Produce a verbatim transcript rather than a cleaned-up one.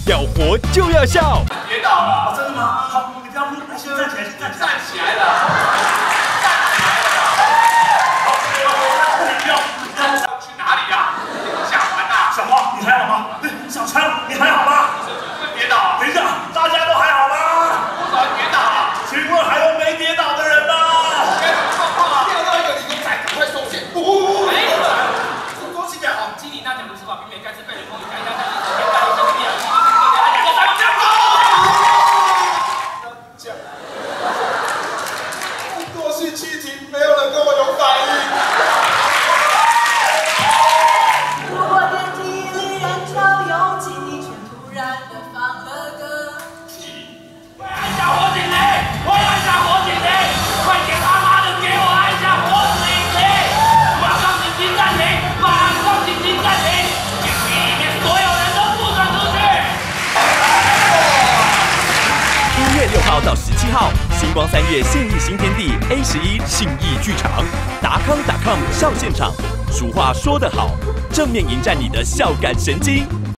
要活就要笑。 跌倒了， 真的吗？好，你不要哭，来，先站起来，先站起来。 站起来了，站起来了。 好，不要， 去哪里呀？下船呐！ 小花，你还好吗？小强，你还好吗？ 跌倒。 等一下，大家都还好吗？ 多少人跌倒了？ 请问还有没跌倒的人吗？ 该怎么状况啊？掉到一个理工仔，赶快收线。哦，哎，收收起来好。经理那讲不是吧？比美盖茨被人攻击，看一下他是昨天带一个力量，一个个两个三个这样跑。这样。过去七题，没有人跟我有反应。 如果电梯里人潮拥挤，你却突然的放了个屁。 我要按下火警铃！我要按下火警铃！快点他妈的给我按下火警铃！马上紧急暂停！马上紧急暂停！电梯里面所有人都不准出去！ 一月六号到十七号，星光三月信义新天地 A 十一信义剧场，达康 .com 上现场。俗话说得好，正面迎战你的笑感神经。